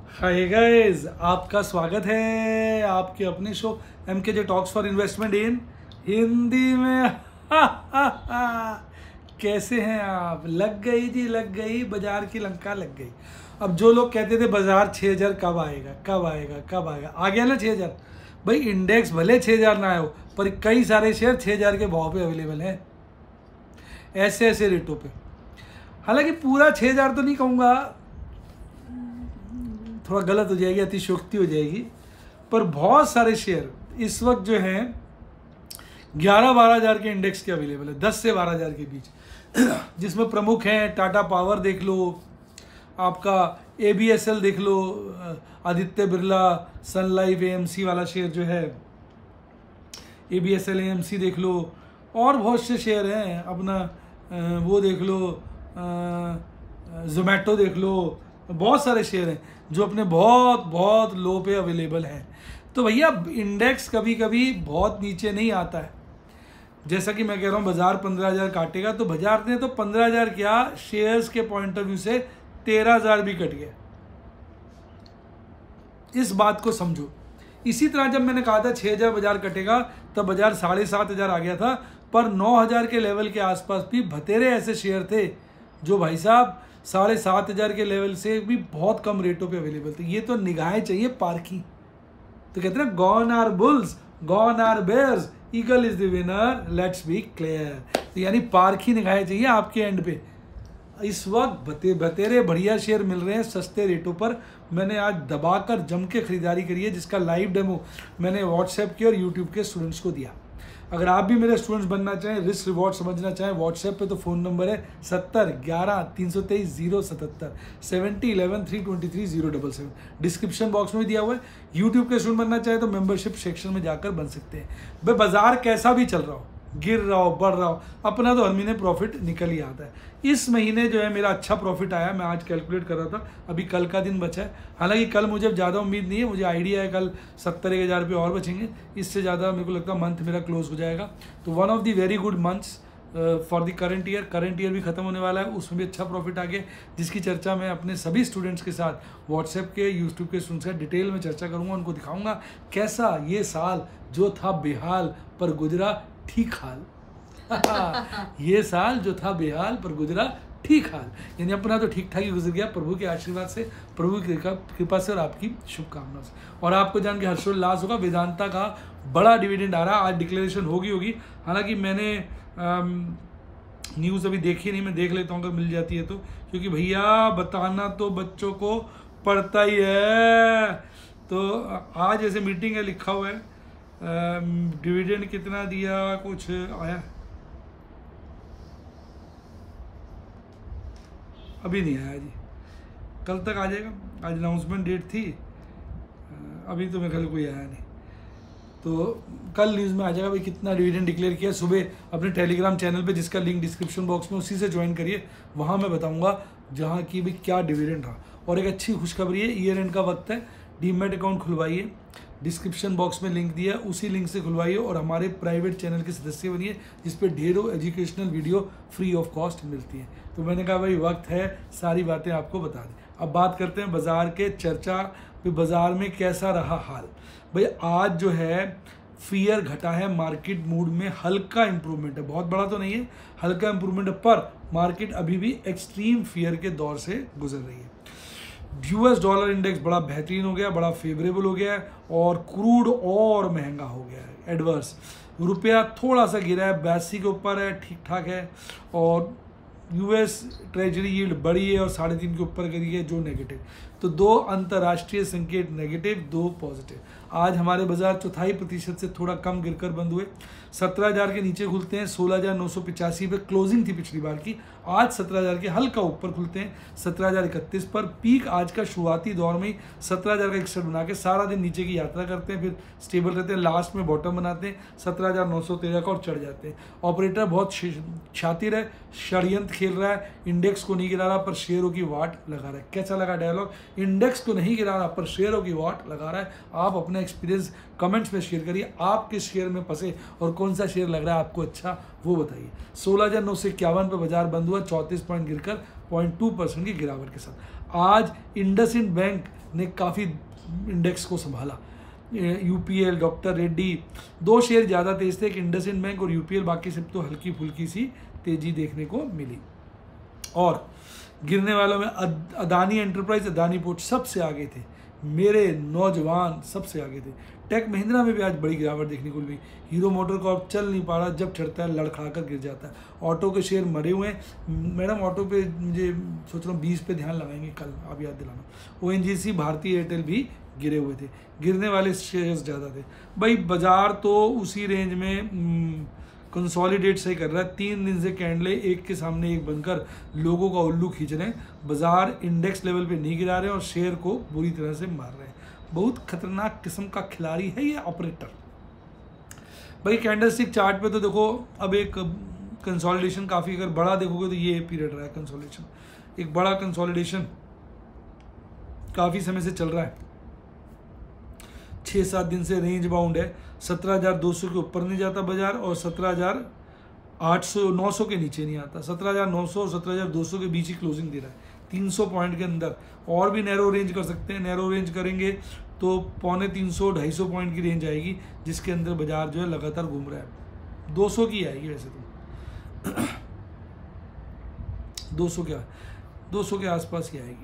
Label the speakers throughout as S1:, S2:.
S1: Hi guys, आपका स्वागत है आपके अपने show MKJ talks for investment in Hindi में। कैसे हैं आप? लग गई जी, लग गई, बाजार की लंका लग गई। अब जो लोग कहते थे बाजार 6000 कब आएगा कब आएगा कब आएगा, आ गया ना 6000। भाई इंडेक्स भले 6000 ना आए हो, पर कई सारे शेयर 6000 के भाव पे अवेलेबल हैं, ऐसे ऐसे रेटों पे। हालांकि पूरा 6000 तो नहीं कहूँगा, थोड़ा गलत हो जाएगी, अतिशयोक्ति हो जाएगी, पर बहुत सारे शेयर इस वक्त जो हैं 11-12 हज़ार के इंडेक्स के अवेलेबल है, 10 से 12 हज़ार के बीच। जिसमें प्रमुख हैं टाटा पावर देख लो, आपका ABSL देख लो, Aditya Birla sun life AMC वाला शेयर जो है ABSL AMC देख लो, और बहुत से शेयर हैं अपना, वो देख लो, जोमेटो देख लो, बहुत सारे शेयर हैं जो अपने बहुत बहुत लो पे अवेलेबल हैं। तो भैया इंडेक्स कभी कभी बहुत नीचे नहीं आता है। जैसा कि मैं कह रहा हूँ बाजार 15,000 काटेगा, तो बाजार ने तो 15,000 क्या, शेयर्स के पॉइंट ऑफ व्यू से 13,000 भी कट गया। इस बात को समझो। इसी तरह जब मैंने कहा था 6,000 बाजार कटेगा, तब बाजार 7,500 आ गया था, पर 9,000 के लेवल के आसपास भी बतेरे ऐसे शेयर थे जो भाई साहब 7,500 के लेवल से भी बहुत कम रेटों पे अवेलेबल थे। ये तो निगाहें चाहिए पारखी। तो कहते हैं gone are bulls, gone are bears, eagle is the winner, let's be clear. तो यानी पारखी निगाहें चाहिए आपके एंड पे। इस वक्त बतेरे बढ़िया शेयर मिल रहे हैं सस्ते रेटों पर। मैंने आज दबाकर जम के खरीदारी करी है, जिसका लाइव डेमो मैंने व्हाट्सएप के और यूट्यूब के स्टूडेंट्स को दिया। अगर आप भी मेरे स्टूडेंट्स बनना चाहें, रिस्क रिवॉर्ड समझना चाहें, व्हाट्सएप पे तो फ़ोन नंबर है 70 11 323 077 70 11 323 077। डिस्क्रिप्शन बॉक्स में दिया हुआ है। यूट्यूब के स्टूडेंट बनना चाहे तो मेंबरशिप सेक्शन में जाकर बन सकते हैं। भाई बाजार कैसा भी चल रहा हो, गिर रहा हो बढ़ रहा हो, अपना तो हर महीने प्रॉफिट निकल ही आता है। इस महीने जो है मेरा अच्छा प्रॉफिट आया। मैं आज कैलकुलेट कर रहा था, अभी कल का दिन बचा है। हालांकि कल मुझे ज़्यादा उम्मीद नहीं है, मुझे आइडिया है कल 70-1,000 रुपये और बचेंगे। इससे ज़्यादा मेरे को लगता है मंथ मेरा क्लोज हो जाएगा। तो one of the very good months for the current year. Current year भी खत्म होने वाला है, उसमें भी अच्छा प्रॉफिट आ गया, जिसकी चर्चा मैं अपने सभी स्टूडेंट्स के साथ व्हाट्सएप के यूट्यूब के स्टूडेंट्स के डिटेल में चर्चा करूँगा। उनको दिखाऊंगा कैसा ये साल जो था बेहाल पर गुजरा ठीक हाल। ये साल जो था बेहाल पर गुजरा ठीक हाल, यानी अपना तो ठीक ठाक ही गुजर गया प्रभु के आशीर्वाद से, प्रभु की कृपा से और आपकी शुभकामनाओं से। और आपको जान के हर्षोल्लास होगा, वेदांता का बड़ा डिविडेंड आ रहा है। आज डिक्लेरेशन होगी। हालांकि मैंने न्यूज़ अभी देखी नहीं, मैं देख लेता हूँ अगर मिल जाती है तो, क्योंकि भैया बताना तो बच्चों को पड़ता ही है। तो आज ऐसे मीटिंग है, लिखा हुआ है डिविडेंड कितना दिया, कुछ आया अभी नहीं आया जी, कल तक आ जाएगा। आज अनाउंसमेंट डेट थी, अभी तो मेरे ख्याल कोई आया नहीं, तो कल न्यूज़ में आ जाएगा भाई कितना डिविडेंड डिक्लेयर किया। सुबह अपने टेलीग्राम चैनल पे, जिसका लिंक डिस्क्रिप्शन बॉक्स में, उसी से ज्वाइन करिए, वहाँ मैं बताऊँगा जहाँ की भाई क्या डिविडेंड रहा। और एक अच्छी खुशखबरी है, ईयर एंड का वक्त है, डीमैट अकाउंट खुलवाइए, डिस्क्रिप्शन बॉक्स में लिंक दिया है, उसी लिंक से खुलवाइए और हमारे प्राइवेट चैनल के सदस्य बनिए, जिस पे ढेरों educational video free of cost मिलती है। तो मैंने कहा भाई वक्त है सारी बातें आपको बता दें। अब बात करते हैं बाजार के चर्चा पे, बाजार में कैसा रहा हाल। भाई आज जो है फियर घटा है, मार्केट मूड में हल्का इंप्रूवमेंट है, बहुत बड़ा तो नहीं है, हल्का इंप्रूवमेंट है, पर मार्केट अभी भी एक्सट्रीम फियर के दौर से गुजर रही है। US डॉलर इंडेक्स बड़ा बेहतरीन हो गया, बड़ा फेवरेबल हो गया है, और क्रूड और महंगा हो गया है, एडवर्स। रुपया थोड़ा सा गिरा है, 82 के ऊपर है, ठीक ठाक है। और US ट्रेजरी यील्ड बढ़ी है और 3.5 के ऊपर करी है, जो नेगेटिव। तो 2 अंतर्राष्ट्रीय संकेत नेगेटिव, 2 पॉजिटिव। आज हमारे बाजार 0.25% से थोड़ा कम गिरकर बंद हुए, 17,000 के नीचे खुलते हैं, 16,985 पे क्लोजिंग थी पिछली बार की। आज 17,000 के हल्का ऊपर खुलते हैं, 17,031 पर। पीक आज का शुरुआती दौर में ही 17,061 बना के सारा दिन नीचे की यात्रा करते हैं, फिर स्टेबल रहते हैं, लास्ट में बॉटम बनाते हैं 17,913 का और चढ़ जाते हैं। ऑपरेटर बहुत शातिर है, षड्यंत्र खेल रहा है, इंडेक्स को नहीं गिरा रहा पर शेयरों की वाट लगा रहा है। कैसा लगा डायलॉग? इंडेक्स को नहीं गिरा रहा पर शेयरों की वाट लगा रहा है। आप अपना एक्सपीरियंस कमेंट्स में शेयर करिए, आप किस शेयर में फंसे और कौन सा शेयर लग रहा है आपको अच्छा, वो बताइए। 16,951 पे बाजार बंद हुआ, 34 पॉइंट गिरकर 0.2% की गिरावट के साथ। आज इंडसइंड बैंक ने काफ़ी इंडेक्स को संभाला। यूपीएल, डॉक्टर रेड्डी, 2 शेयर ज़्यादा तेज थे कि इंडसइंड बैंक और यूपीएल, बाकी सब तो हल्की फुल्की सी तेजी देखने को मिली। और गिरने वालों में अदानी एंटरप्राइज, अदानी पोर्ट सबसे आगे थे। मेरे नौजवान सबसे आगे थे। टेक महिंद्रा में भी आज बड़ी गिरावट देखने को मिली। हीरो मोटर कॉर्प चल नहीं पा रहा, जब चढ़ता है लड़खड़ा कर गिर जाता है। ऑटो के शेयर मरे हुए हैं। मैडम ऑटो पे मुझे सोच रहा हूँ 20 पे ध्यान लगाएंगे कल, आप याद दिलाना। ओएनजीसी, भारतीय एयरटेल भी गिरे हुए थे। गिरने वाले शेयर्स ज़्यादा थे। भाई बाजार तो उसी रेंज में कंसोलिडेट से कर रहा है। 3 दिन से कैंडले एक के सामने एक बनकर लोगों का उल्लू खींच रहे हैं। बाजार इंडेक्स लेवल पे नहीं गिरा रहे और शेयर को बुरी तरह से मार रहे हैं। बहुत खतरनाक किस्म का खिलाड़ी है ये ऑपरेटर। भाई कैंडलस्टिक चार्ट पे तो देखो, अब एक कंसोलिडेशन काफ़ी, अगर बड़ा देखोगे तो ये पीरियड रहा है कंसोलिडेशन, एक बड़ा कंसोलिडेशन काफ़ी समय से चल रहा है। 6-7 दिन से रेंज बाउंड है। 17,200 के ऊपर नहीं जाता बाजार और 17,800-900 के नीचे नहीं आता। 17,900 और 17,200 के बीच ही क्लोजिंग दे रहा है। 300 पॉइंट के अंदर और भी नैरो रेंज कर सकते हैं। नैरो रेंज करेंगे तो 250-250 पॉइंट की रेंज आएगी, जिसके अंदर बाजार जो है लगातार घूम रहा है। 200 की आएगी वैसे तो 200 के आसपास ही आएगी।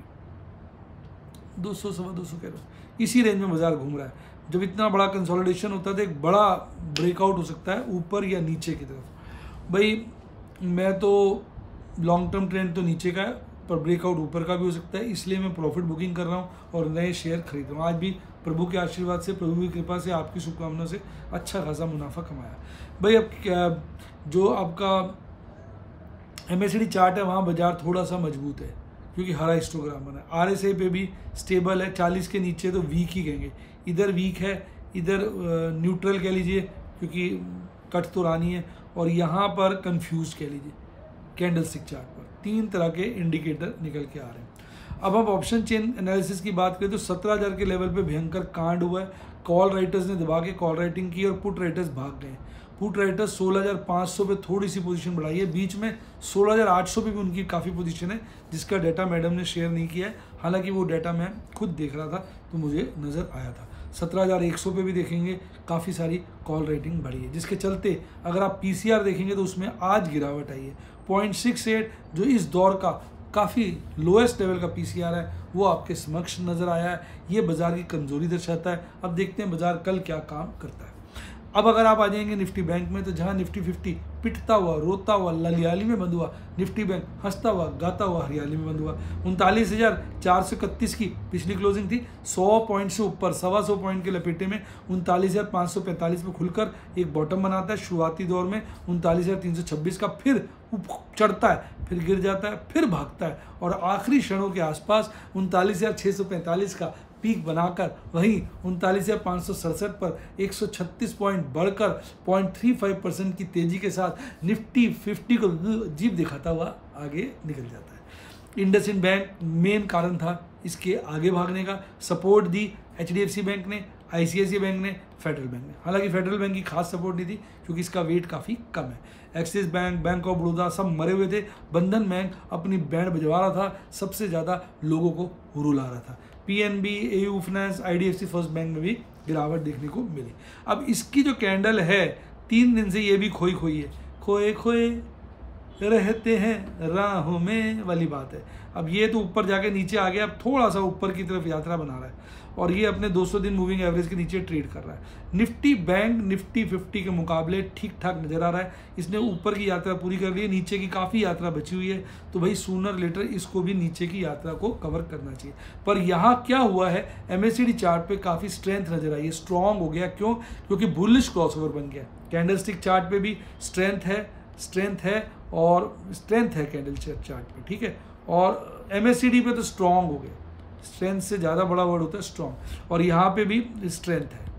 S1: 200 सवा 200 कह रहा हूँ, इसी रेंज में बाजार घूम रहा है। जब इतना बड़ा कंसोलिडेशन होता है तो एक बड़ा ब्रेकआउट हो सकता है ऊपर या नीचे की तरफ। भाई मैं तो लॉन्ग टर्म ट्रेंड तो नीचे का है, पर ब्रेकआउट ऊपर का भी हो सकता है, इसलिए मैं प्रॉफिट बुकिंग कर रहा हूँ और नए शेयर खरीद रहा हूँ। आज भी प्रभु के आशीर्वाद से, प्रभु की कृपा से, आपकी शुभकामना से अच्छा खासा मुनाफा कमाया। भाई अब क्या, जो आपका एमएससीडी चार्ट है वहाँ बाजार थोड़ा सा मजबूत है क्योंकि हरा हिस्टोग्राम बना है। आरएसआई पे भी स्टेबल है। 40 के नीचे तो वीक ही कहेंगे। इधर वीक है, इधर न्यूट्रल कह लीजिए क्योंकि कट तो रानी है, और यहाँ पर कंफ्यूज कह लीजिए। कैंडलस्टिक चार्ट पर 3 तरह के इंडिकेटर निकल के आ रहे हैं। अब हम ऑप्शन चेन एनालिसिस की बात करें तो 17,000 के लेवल पे भयंकर कांड हुआ है। कॉल राइटर्स ने दबा के कॉल राइटिंग की और पुट राइटर्स भाग गए। पुट राइटर्स 16,500 पे थोड़ी सी पोजीशन बढ़ाई है। बीच में 16,800 पे भी उनकी काफ़ी पोजीशन है, जिसका डाटा मैडम ने शेयर नहीं किया है। हालांकि वो डाटा मैं खुद देख रहा था तो मुझे नज़र आया था। 17,100 पे भी देखेंगे काफ़ी सारी कॉल राइटिंग बढ़ी है, जिसके चलते अगर आप पीसीआर देखेंगे तो उसमें आज गिरावट आई है। 0.68 जो इस दौर का काफ़ी लोएस्ट लेवल का पीसीआर है वो आपके समक्ष नज़र आया है। ये बाज़ार की कमज़ोरी दर्शाता है। अब देखते हैं बाज़ार कल क्या काम करता है। अब अगर आप आ जाएंगे निफ्टी बैंक में तो जहां निफ्टी 50 पिटता हुआ, रोता हुआ ललियाली में बंद हुआ, निफ्टी बैंक हंसता हुआ, गाता हुआ हरियाली में बंद हुआ। 39,431 की पिछली क्लोजिंग थी। 100 पॉइंट से ऊपर, 125 पॉइंट के लपेटे में 39,545 में खुलकर एक बॉटम बनाता है। शुरुआती दौर में 39,326 का फिर चढ़ता है, फिर गिर जाता है, फिर भागता है और आखिरी क्षणों के आसपास 39,645 का पीक बनाकर वहीं 39,567 पर 136 पॉइंट बढ़कर 0.35% की तेजी के साथ निफ्टी 50 को जीप दिखाता हुआ आगे निकल जाता है। इंडसइंड बैंक मेन कारण था इसके आगे भागने का। सपोर्ट दी एचडीएफसी बैंक ने, आईसीआईसीआई बैंक ने, फेडरल बैंक ने। हालांकि फेडरल बैंक की खास सपोर्ट नहीं थी क्योंकि इसका वेट काफ़ी कम है। Axis Bank, Bank of Baroda सब मरे हुए थे। बंधन बैंक अपनी बैंड बजवा रहा था, सबसे ज़्यादा लोगों को रुला रहा था। PNB, AU Finance, IDFC First Bank में भी गिरावट देखने को मिली। अब इसकी जो कैंडल है 3 दिन से ये भी खोई खोई है। खोए खोए रहते हैं राहों में वाली बात है। अब ये तो ऊपर जाके नीचे आ गया, अब थोड़ा सा ऊपर की तरफ यात्रा बना रहा है और ये अपने 200 दिन मूविंग एवरेज के नीचे ट्रेड कर रहा है। निफ्टी बैंक निफ्टी 50 के मुकाबले ठीक ठाक नजर आ रहा है। इसने ऊपर की यात्रा पूरी कर ली है, नीचे की काफ़ी यात्रा बची हुई है, तो भाई सूनर लेटर इसको भी नीचे की यात्रा को कवर करना चाहिए। पर यहाँ क्या हुआ है, एमएससीडी चार्ट पे काफ़ी स्ट्रेंथ नजर आई है, स्ट्रॉन्ग हो गया। क्यों? क्योंकि बुलिश क्रॉसओवर बन गया। कैंडलस्टिक चार्ट पे भी स्ट्रेंथ है कैंडल चार्ट पे, ठीक है। और एमएससीडी पे तो स्ट्रॉन्ग हो गया। स्ट्रेंथ से ज़्यादा बड़ा वर्ड होता है स्ट्रॉन्ग, और यहाँ पे भी स्ट्रेंथ है।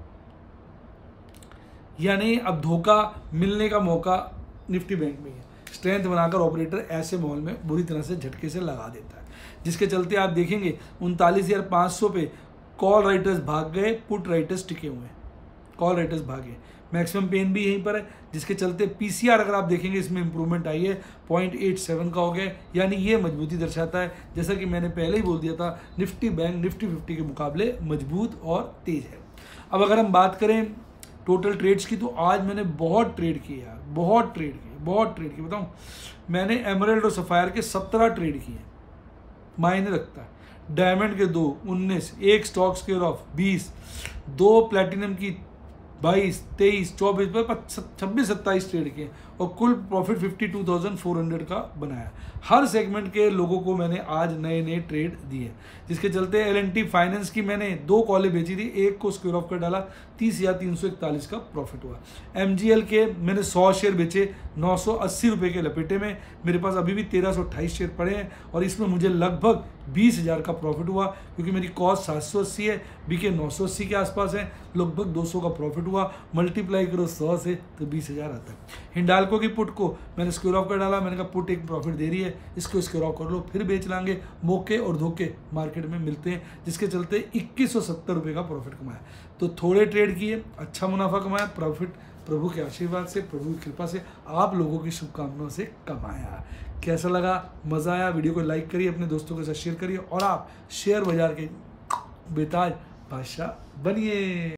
S1: यानी अब धोखा मिलने का मौका निफ्टी बैंक में है। स्ट्रेंथ बनाकर ऑपरेटर ऐसे माहौल में बुरी तरह से झटके से लगा देता है, जिसके चलते आप देखेंगे 39,500 पे कॉल राइटर्स भाग गए, पुट राइटर्स टिके हुए हैं। कॉल राइटर्स भागे, मैक्सिमम पेन भी यहीं पर है, जिसके चलते पीसीआर अगर आप देखेंगे इसमें इंप्रूवमेंट आई है, 0.87 का हो गया, यानी ये मजबूती दर्शाता है। जैसा कि मैंने पहले ही बोल दिया था, निफ्टी बैंक निफ्टी 50 के मुकाबले मजबूत और तेज है। अब अगर हम बात करें टोटल ट्रेड्स की, तो आज मैंने बहुत ट्रेड किए यार, बहुत ट्रेड किए बताऊँ, मैंने एमराल्ड और सफायर के 17 ट्रेड किए, मायने रखता है। डायमंड के 2, 19, एक स्टॉक स्क्वायर ऑफ 20, 2 प्लेटिनम की 22, 23, 24, 26, 27 ट्रेड किए और कुल प्रॉफिट 52,400 का बनाया। हर सेगमेंट के लोगों को मैंने आज नए नए ट्रेड दिए, जिसके चलते एल&टी फाइनेंस की मैंने 2 कॉलें बेची थी, एक को स्क्वायर ऑफ कर डाला, 30,341 का प्रॉफिट हुआ। MGL के मैंने 100 शेयर बेचे 980 रुपये के लपेटे में, मेरे पास अभी भी 1328 शेयर पड़े हैं और इसमें मुझे लगभग 20,000 का प्रॉफिट हुआ, क्योंकि मेरी कॉस्ट 780 है, बीके 980 के आसपास है, लगभग 200 का प्रॉफिट हुआ। मल्टीप्लाई करो 100 से तो 20,000 आता है। हिंडाल्को की पुट को मैंने स्क्वायर ऑफ कर डाला, मैंने कहा पुट एक प्रॉफिट दे रही है, इसको स्क्वायर ऑफ कर लो, फिर बेच लाएंगे। मौके और धोखे मार्केट में मिलते हैं, जिसके चलते 2170 रुपये का प्रॉफिट कमाया। तो थोड़े ट्रेड किए, अच्छा मुनाफा कमाया, प्रॉफिट प्रभु के आशीर्वाद से, प्रभु की कृपा से, आप लोगों की शुभकामनाओं से कमाया। कैसा लगा, मज़ा आया? वीडियो को लाइक करिए, अपने दोस्तों के साथ शेयर करिए और आप शेयर बाजार के बेताज बादशाह बनिए।